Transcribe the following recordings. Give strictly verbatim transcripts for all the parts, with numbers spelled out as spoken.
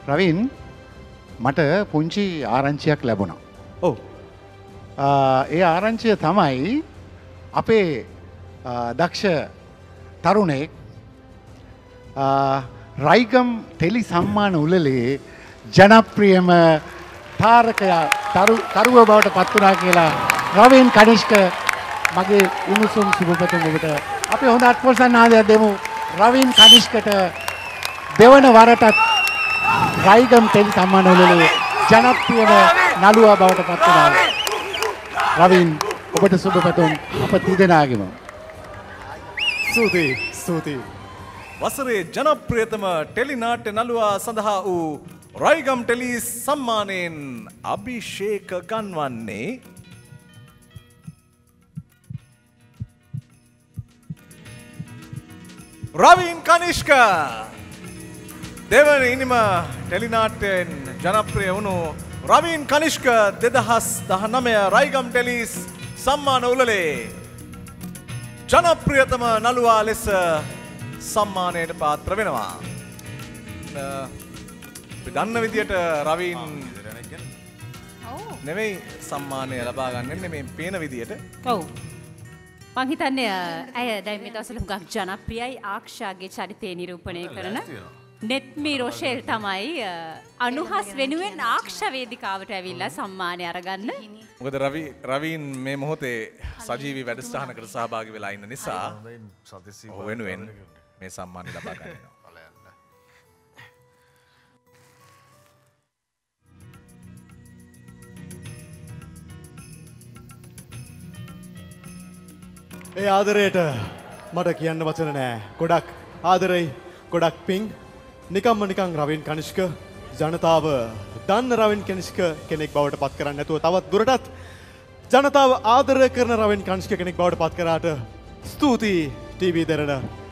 රවින් මට පුංචි ආරංචියක් ලැබුණා. ඔව්. ඒ ආරංචිය තමයි අපේ දක්ෂ තරුණෙක් රයිගම් ටෙලි සම්මාන උළෙලේ ජනප්‍රියම තාරකයා තරුව බවට පත් වුණා කියලා රවින් කනිෂ්ක මගේ උණුසුම් සුබපැතුම් ඔබට අපි හොඳ අත්පොසන්නාදයක් දෙමු රවින් කනිෂ්කට දෙවන වරටත් රයිගම් ටෙලි සම්මාන උළෙලේ ජනප්‍රියම නළුවා බවට පත් වුණා. රවින් ඔබට සුබපැතුම් අප තිදෙනාගෙම. ස්තුතියි ස්තුතියි. වසරේ ජනප්‍රියතම ටෙලි නාට්‍ය නළුවා සඳහා වූ රයිගම් ටෙලි සම්මානයෙන් අභිෂේක ගන්වන්නේ රවින් කනිෂ්ක. දෙවන ඉනිම ටෙලි නාට්‍යයෙන් ජනප්‍රිය වුණු රවින් කනිෂ්ක දෙදහස් දහනවය රයිගම් ටෙලි සම්මාන උළෙලේ ජනප්‍රියතම නළුවා ලෙස සම්මානයට පාත්‍ර වෙනවා. දන්න විදියට රවින් නෙමෙයි සම්මානය ලබා ගන්න නෙමෙයි පේන විදියට. ඔව්. මං හිතන්නේ ඇය දැන් මේ දවස්වල හුඟක් ජනප්‍රියයි ආක්ෂාගේ චරිතය නිරූපණය කරන නෙත්මි රොෂෙල් තමයි අනුහස් වෙනුවෙන් ආක්ෂ වේදිකාවට ඇවිල්ලා සම්මානය අරගන්න. මොකද රවි රවින් මේ මොහොතේ සජීවී වැඩසටහනකට සහභාගී වෙලා ඉන්න නිසා ඔහු වෙනුවෙන් මේ සම්මානය ලබා ගන්නවා. ඒ ආදරයට මට කියන්න වචන නෑ. ගොඩක් ආදරෙයි, ගොඩක් පිං. නිකම්ම නිකං රවින් කනිෂ්ක ජනතාව දන්න රවින් කනිෂ්ක කෙනෙක් බවට පත් කරන්න නැතුව තවත් දුරටත් ජනතාව ආදරය කරන රවින් කනිෂ්ක කෙනෙක් බවට පත් කරාට ස්තුතියි ටීවී දෙරණ.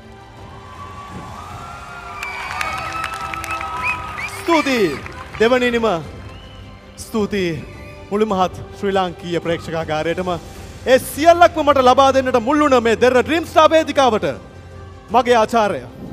ස්තුතියි දෙවනිනිම ස්තුතියි මුළු මහත් ශ්‍රී ලාංකීය ප්‍රේක්ෂකාගාරයටම ඒ සියල්ලක්ම මට ලබා දෙන්නට මුල් වුණ මේ දෙරණ ඩ්‍රීම් ස්ටාර් වේදිකාවට මගේ ආචාර්ය